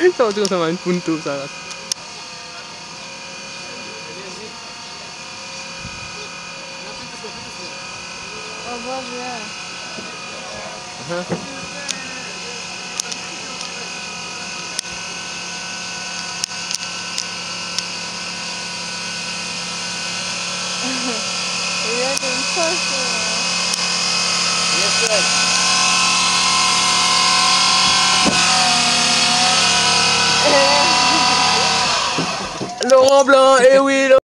So, itu sama buntu sangat. Above, yeah. You're getting closer. Yes, sir. Lo ngoblo, ewi lo.